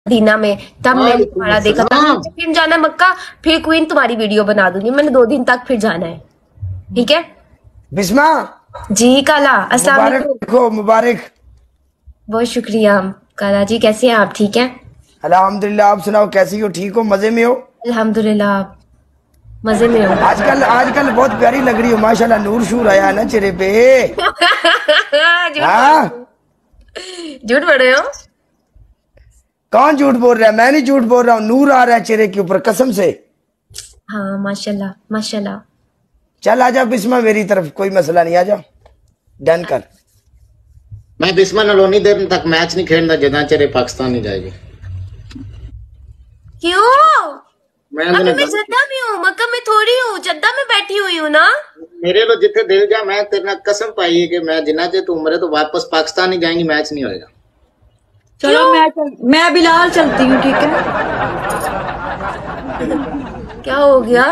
Medina में, तब मैंने तुम्हारा देखा था। फिर जाना मक्का, फिर क्वीन तुम्हारी वीडियो बना दूंगी। मैंने 2 दिन तक फिर जाना है, ठीक है। बिस्मा जी काला, अस्सलाम मुबारक वालेकुम। हो, मुबारक। बहुत शुक्रिया काला जी, कैसे हैं आप? ठीक है अल्हम्दुलिल्लाह, आप सुनाओ कैसी हो? ठीक हो? मजे में हो? अल्हम्दुलिल्लाह, मजे में हो। आजकल बहुत प्यारी लग रही हो माशाल्लाह, नूर शूर आया है ना चेहरे पे। हाँ, झूठ बोल रहे हो? कौन झूठ बोल रहा है? मैं नहीं झूठ बोल रहा हूँ, नूर आ रहा है चेहरे के ऊपर कसम से। हाँ माशाल्लाह माशाल्लाह। चल आजा बिस्मा मेरी तरफ, कोई मसला नहीं, आजा डन कर। मैं बिस्मा नाल उन्नी देर तक मैच नहीं खेलना जदा चेरे पाकिस्तान नहीं जाएगी। क्यों? मैं जद्दा में हूँ, मक्का में थोड़ी हूँ, जद्दा में बैठी हुई हूँ ना। मेरे लो जिथे दिल जा, मैं तेरे नाल कसम पाई है कि मैं जिन्ना जे तू उम्र तो वापस पाकिस्तान नहीं जाएंगी, मैच नहीं होएगा। चलो मैं बिलाल चलती हूँ, ठीक है। क्या हो गया?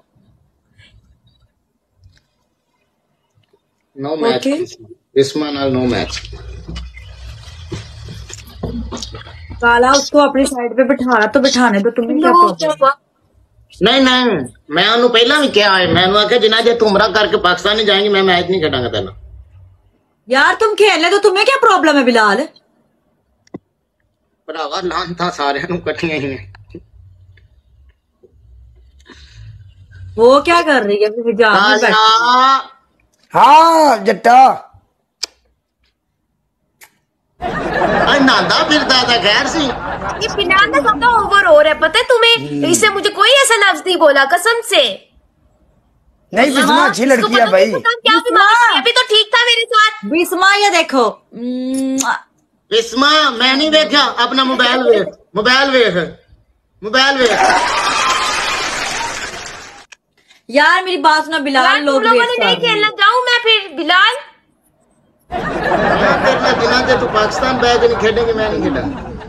नो मैच बिस्मा नाल, नो मैच। काला उसको अपनी साइड पे बिठाना तो बिठाने दो, तुम्हें क्या प्रॉब्लम? नहीं मैं उन्होंने पहला भी क्या है, मैं आख्या जिन्ना जे तू उम्र करके पाकिस्तान नहीं जाएंगी, मैं मैच नहीं खेडांगा तेना। यार तुम खेलने तो तुम्हें क्या प्रॉब्लम है बिलाल? भरावा लान था सारे कट्ठियां ही हैं। वो क्या कर रही है फिर? हाँ जट्टा नादा फिरता था, खैर सी। ये बिलाल ना ज्यादा ओवर हो रहा है, पता है तुम्हें? इससे मुझे कोई ऐसा लफ्ज नहीं बोला कसम से। नहीं बिस्मा अच्छी लड़की है भाई। क्या अभी तो ठीक था मेरे साथ। बिस्मा ये देखो, बिस्मा मैं नहीं देखा, अपना मोबाइल वेख, मोबाइल वेख, मोबाइल वेख। यार मेरी बात सुना बिलाल, लोग नहीं खेलना जाऊं मैं फिर बिलाल। जिना जे तू पाकिस्तान बैग नहीं खेलेंगे, मैं नहीं खेला।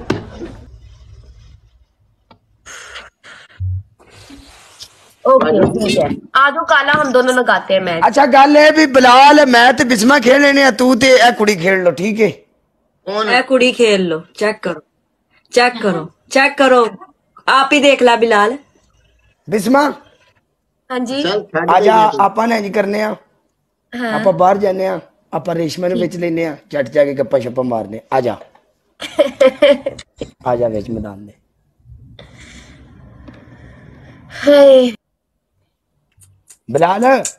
ओके ठीक है, आ जाओ काला, हम दोनों लगाते हैं मैच। अच्छा गल है भी बिलाल, मैं ते बिस्मा खेल लेने, तू ते ए कुड़ी खेल लो, ठीक है। कौन है? कुड़ी खेल लो, चेक करो, चेक करो, चेक करो, आप ही देख ला बिलाल। बिस्मा हाँ जी आजा, आपा ने करने आ, आपा बाहर जाने आ, आपा रेशमा ने बेच लेने आ, झट जाके गप्पा शप्पा मारने। आजा आजा बेच मैदान में। बिलाल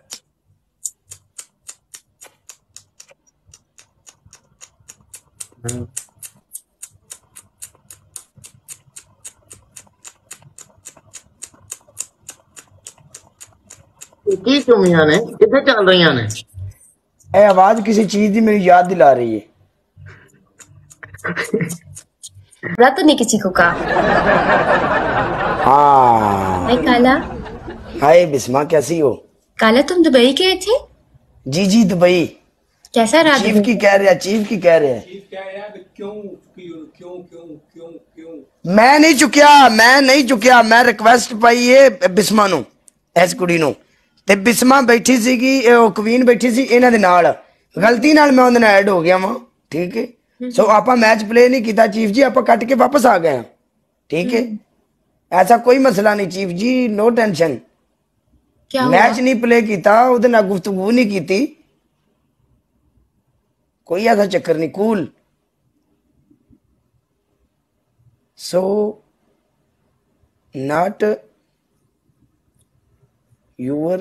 की चुमिया ने कितने चल रही ने? ए आवाज किसी चीज की मेरी याद दिला रही है। बुरा तो नहीं किसी को कहा। हाँ हाय काला। हाय बिस्मा, कैसी हो? काला तुम दुबई गए थे? जी जी दुबई। कैसा रहा? चीफ की कह रहे हैं, चीफ की कह रहे हैं। क्यों क्यों क्यों क्यों क्यों? मैं नहीं चुकिया, मैं रिक्वेस्ट पाई है बिस्मा नु, इस कुड़ी नु, ते बिस्मा बैठी सीगी, क्वीन बैठी सी इन्हां दे नाल, गलती नाल मैं उहदे नाल ऐड हो गया वां, ठीक है। सो आपा मैच प्ले नहीं किया चीफ जी, आपा कट के वापस आ गए, ठीक है। ऐसा कोई मसला नहीं chief ji, no tension. Match नहीं प्ले किया, उहदे नाल गुफ्तगू नहीं की, कोई ऐसा चक्कर नहीं, कूल। सो नॉट यूर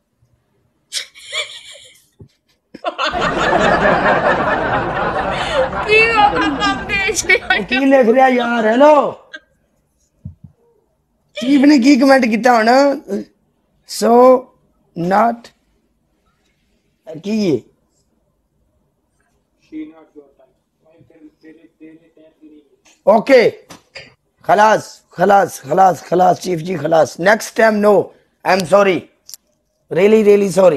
की लिख रहा यार? हेलो चीफ ने की कमेंट किया होना? सो नॉट की ये ओके, खलास खलास खलास खलास चीफ जी खलास, next time no, I am sorry, really really sorry,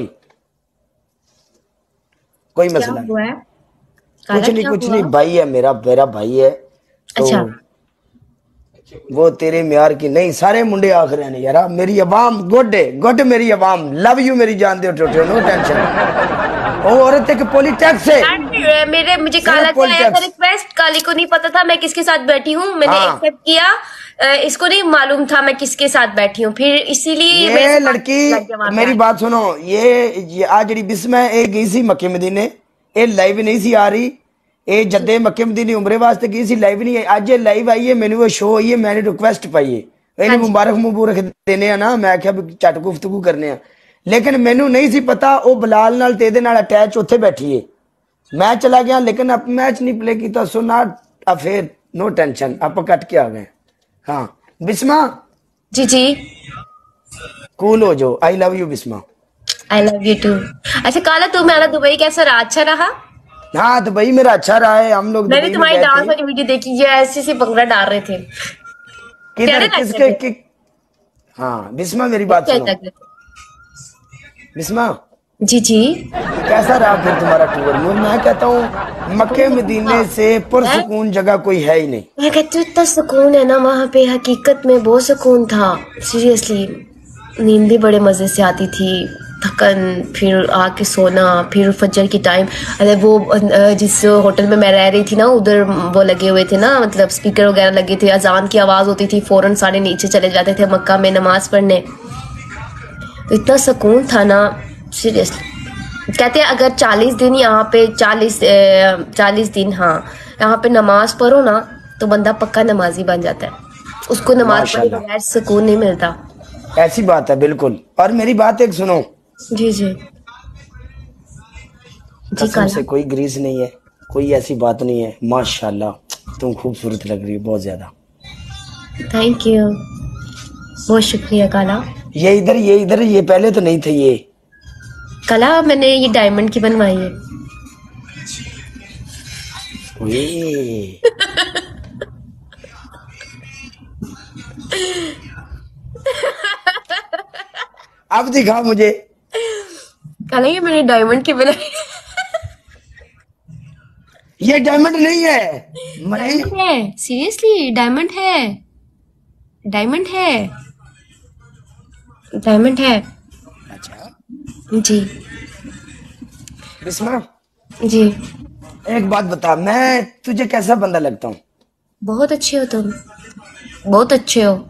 कोई मसला नहीं, कुछ नहीं भाई है मेरा भाई है तो। अच्छा। वो तेरे म्यार की नहीं, सारे मुंडे आख रहे हैं यार, मेरी अवाम गुड है, गुड मेरी अवाम, लव यू मेरी जान दे, नो टेंशन। वो औरत एक पॉलिटिक्स है। मुझे काला सिर्फ का आया था politics। रिक्वेस्ट, काली को नहीं पता था मैं किसके साथ बैठी हूँ, मैंने हाँ। एक्सेप्ट किया। इसको नहीं मालूम था मैं किसके साथ बैठी हूँ, फिर इसीलिए मेरे ये से बात लग गया लड़की वहाँ पे मेरी आके। बात सुनो, ये आ जड़ी बिस्मा ये गई सी मक्के मदीने, ये लाइव नहीं सी आ रही, ये जदे मक्के मदीने उमरे वास्ते गई सी, लाइव नहीं आई, आज ये लाइव आई है, मैंने वो शो आई है, मैंने रिक्वेस्ट पाई है, हाँ ਇਹਨੂੰ जी। ਮੁਬਾਰਕ ਦੇਣੇ ਆ ਨਾ, ਮੈਂ ਕਿਹਾ ਵੀ ਝਟ ਗੁਫ਼ਤਗੂ ਕਰਨੇ ਆ, ਲੇਕਿਨ ਮੈਨੂੰ ਨਹੀਂ ਸੀ ਪਤਾ ਉਹ ਬਲਾਲ ਨਾਲ ਤੇ ਇਹਦੇ ਨਾਲ ਅਟੈਚ ਉੱਥੇ ਬੈਠੀ ਏ। ਮੈਂ ਚਲਾ ਗਿਆ ਲੇਕਿਨ ਅਬ ਮੈਚ ਨਹੀਂ ਪਲੇ ਕੀਤਾ, so not affair, no tension, ਆਪਾਂ ਕੱਟ ਕੇ ਆ ਗਏ। हाँ बिस्मा जी जी, कूल हो जाओ, I love you Bisma. I love you too. अच्छा काला, तुम्हारा दुबई कैसा रहा? अच्छा रहा? हाँ दुबई मेरा अच्छा रहा है, हम लोग मैंने दुबई में तुम्हारी गए डांस थे। वाली वीडियो देखी, ये ऐसे से भंगड़ा डाल रहे थे। किधर प्यारे लग किसके रहे थे। हाँ बिस्मा मेरी बात क्या सुनो, लग रहे थे? बिस्मा जी जी। कैसा रहा फिर तुम्हारा टूर? मैं कहता हूँ मक्के मदीने से पुरसुकून जगह कोई है ही नहीं। मैं कहती हूँ इतना सुकून है ना वहाँ पे, हकीकत में बहुत सुकून था, सीरियसली। नींद भी बड़े मजे से आती थी, थकन, फिर आके सोना, फिर फजर की टाइम। अरे वो जिस होटल में मैं रह रही थी ना, उधर वो लगे हुए थे ना, मतलब स्पीकर वगैरह लगे थे, अजान की आवाज होती थी, फौरन सारे नीचे चले जाते थे मक्का में नमाज पढ़ने। तो इतना सुकून था ना, सीरियसली। कहते हैं अगर 40 दिन यहाँ पे 40 दिन, हाँ, यहाँ पे नमाज पढ़ो ना तो बंदा पक्का नमाजी बन जाता है, उसको नमाज पढ़े माशाल्लाह। बगैर सुकून नहीं मिलता। ऐसी बात है बिल्कुल। और मेरी बात एक सुनो, जी जी जी कसम काला। से कोई ग्रीस नहीं है, कोई ऐसी बात नहीं है, माशाल्लाह तुम खूबसूरत लग रही हो बहुत ज्यादा। थैंक यू, बहुत शुक्रिया काला। ये इधर ये पहले तो नहीं थे ये। काला मैंने ये डायमंड की बनवाई है। ओए, अब दिखा मुझे। काला ये मैंने डायमंड की बनाई ये डायमंड नहीं है, मैं है, सीरियसली डायमंड है, डायमंड है, डायमंड है। अच्छा जी बिस्मा जी। एक बात बता, मैं तुझे कैसा बंदा लगता हूँ? बहुत अच्छे हो तुम, बहुत अच्छे हो।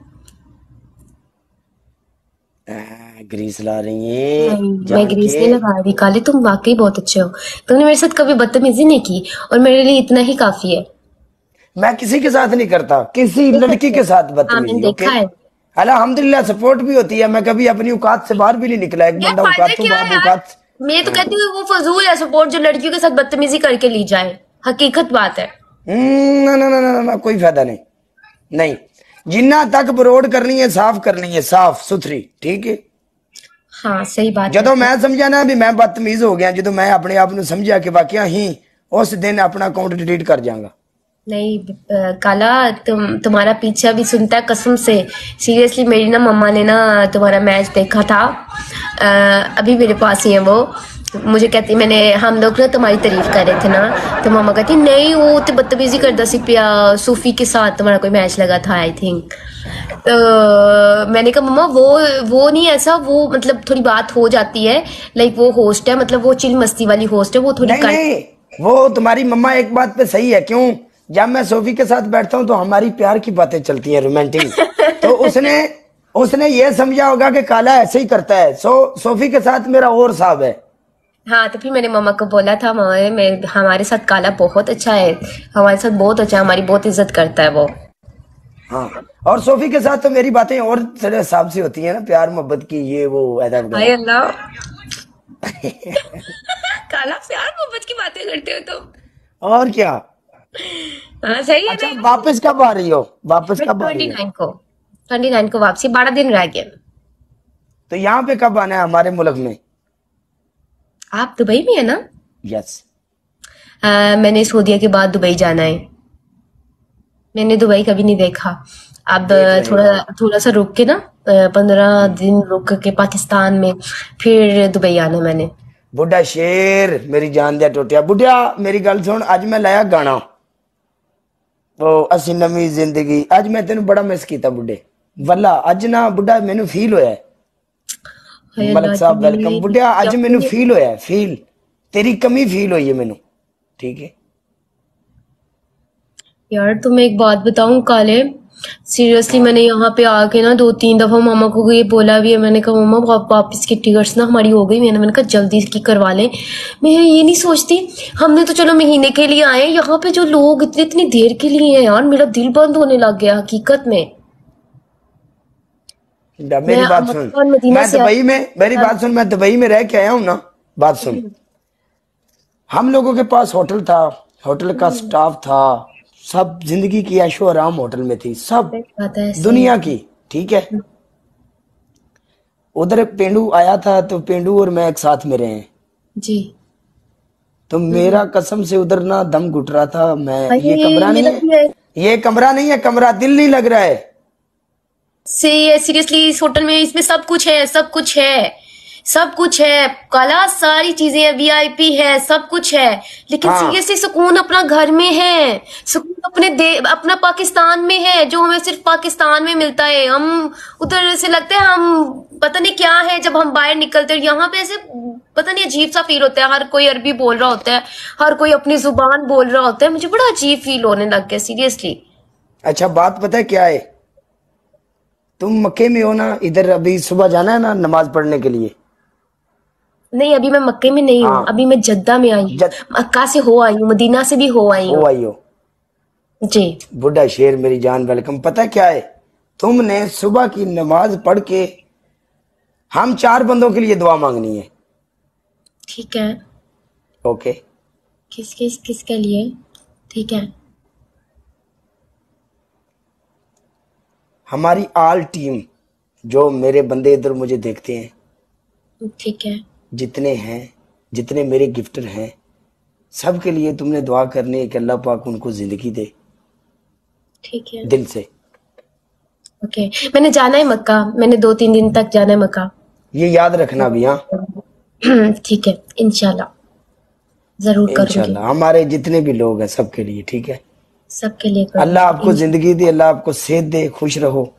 ग्रीस ला रही है मैं ग्रीस नहीं लगा रही काले, तुम वाकई बहुत अच्छे हो। तुमने मेरे साथ कभी बदतमीजी नहीं की और मेरे लिए इतना ही काफी है। मैं किसी के साथ नहीं करता, किसी लड़की के साथ हाँ मैंने बदतमीजी। देखा है। अल्हम्दुलिल्लाह सपोर्ट भी होती है, मैं कभी अपनी औकात से बाहर भी नहीं निकला। एक यार बंदा फायदा औकात तो क्या है बाद यार? औकात। मैं तो कहती हूँ वो फजूल है सपोर्ट जो लड़कियों के साथ बदतमीजी करके ली जाए, हकीकत बात है। ना ना ना ना ना, कोई फायदा नहीं। नहीं, जिन्ना तक बरोड करनी है साफ करनी है, साफ सुथरी, ठीक है। हाँ सही बात है। ਜਦੋਂ मैं समझा ना भी मैं बदतमीज हो गया, ਜਦੋਂ मैं अपने आप ਨੂੰ समझा कि वाकया ही उस दिन अपना अकाउंट डिलीट कर जाऊंगा। नहीं काला, तुम्हारा पीछा भी सुनता है कसम से, सीरियसली। मेरी ना मम्मा ने ना तुम्हारा मैच देखा था, अभी मेरे पास ही है वो। मुझे कहती, मैंने हम लोग ना तुम्हारी तारीफ कर रहे थे ना, तो मम्मा कहती नहीं वो तो बदतमीजी करता सी पिया सूफी के साथ, तुम्हारा कोई मैच लगा था आई थिंक। तो मैंने कहा मम्मा वो नहीं ऐसा, वो मतलब थोड़ी बात हो जाती है, लाइक वो होस्ट है, मतलब वो चिल मस्ती वाली होस्ट है, वो थोड़ी नहीं नहीं, वो तुम्हारी मम्मा एक बात पे सही है। क्यों? जब मैं सोफी के साथ बैठता हूँ तो हमारी प्यार की बातें चलती हैं, रोमांटिक। तो उसने ये समझा होगा कि काला ऐसे ही करता है, सोफी के साथ मेरा और साहब है। हाँ, तो फिर मैंने मम्मा को बोला था, मम्मा हमारे साथ काला बहुत अच्छा है, हमारे साथ बहुत अच्छा है, हमारी बहुत इज्जत करता है वो। हाँ, और सोफी के साथ तो मेरी बातें और थोड़े हिसाब से होती है ना, प्यार मोहब्बत की, ये वो ऐसा हाय अल्लाह काला प्यार मोहब्बत की बातें करते हो तुम। और क्या। हाँ सही है। अच्छा वापस कब आ रही हो? वापस कब आ रही हो? 29 को वापसी, 12 दिन रह गए। तो यहाँ पे कब आना है हमारे मुल्क में? आप दुबई में है ना? यस। मैंने सऊदीया के बाद दुबई जाना है। मैंने दुबई कभी नहीं देखा। अब थोड़ा सा रुक के ना, 15 दिन रुक के पाकिस्तान में, फिर दुबई आना मैंने। बुढ़ा शेर मेरी जान दिया टोटिया। बुढ़िया मेरी गल सुन, अज मैं लाया गाना वो असी नवी जिंदगी, अज मैं तेन बड़ा मिस किया बुढ़े वल्ला। अज ना बुढ़ा मैनू फील होया है। मलक साहब वेलकम। बुढ़िया अज मैनू फील होया है, फील तेरी कमी फील हुई है मैनू। ठीक है। यार तुम्हें एक बात बताऊं काले, सीरियसली मैंने यहाँ पे आके ना 2-3 दफा मामा को ये बोला भी है। मैंने कहा मामा वापस की टिकट्स ना हमारी हो गई। मैंने कहा जल्दी की करवा लें। मैं ये नहीं सोचती, हमने तो चलो महीने के लिए आए, यहाँ पे जो लोग इतनी इतनी देर के लिए हैं यार, मेरा दिल बंद होने लग गया हकीकत में। मेरी बात सुन, मक्का और मदीना मैं से दुबई में, मेरी बात सुन, मैं दुबई में रह के आया हूँ ना, बात सुन। हम लोगों के पास होटल था, होटल का स्टाफ था, सब जिंदगी की ऐशो आराम होटल में थी, सब बात है, दुनिया की, ठीक है। उधर एक पेंडू आया था, तो पेंडू और मैं एक साथ में रहे हैं, जी। तो मेरा कसम से उधर ना दम घुट रहा था। मैं, भाई ये कमरा नहीं मेरा भी है, ये कमरा नहीं है, कमरा दिल नहीं लग रहा है। सीरियसली इस होटल में, इसमें सब कुछ है, सब कुछ है, सब कुछ है काला, सारी चीजें है, वीआईपी है, सब कुछ है, लेकिन हाँ। सीरियसली सुकून अपना घर में है, सुकून अपना पाकिस्तान में है, जो हमें सिर्फ पाकिस्तान में मिलता है। हम उधर ऐसे लगता है हम पता नहीं क्या है, जब हम बाहर निकलते हैं यहाँ पे ऐसे पता नहीं अजीब सा फील होता है। हर कोई अरबी बोल रहा होता है, हर कोई अपनी जुबान बोल रहा होता है, मुझे बड़ा अजीब फील होने लग गया सीरियसली। अच्छा बात पता है क्या है, तुम मक्के में हो ना, इधर अभी सुबह जाना है ना नमाज पढ़ने के लिए। नहीं अभी मैं मक्के में नहीं हूँ, हाँ। अभी मैं जद्दा में आई हूँ, मक्का से हो आई हूँ, मदीना से भी हो आई वो हूँ आई हो जी। बुढ़ा शेर, मेरी जान वेलकम। पता है क्या है, तुमने सुबह की नमाज पढ़ के हम 4 बंदों के लिए दुआ मांगनी है, ठीक है। ओके। किसके लिए? ठीक है। हमारी आल टीम, जो मेरे बंदे इधर मुझे देखते हैं, ठीक है। जितने हैं, जितने मेरे गिफ्टर हैं, सब के लिए तुमने दुआ करनी है कि अल्लाह पाक उनको जिंदगी दे, ठीक है। दिल से। ओके, मैंने जाना है मक्का, मैंने 2-3 दिन तक जाना है मक्का। ये याद रखना भी, हाँ ठीक है, इंशाल्लाह जरूर करूंगी, इंशाल्लाह। हमारे जितने भी लोग हैं सबके लिए, ठीक है। सबके लिए करूंगी। अल्लाह आपको जिंदगी दे, अल्लाह आपको सेहत दे, खुश रहो।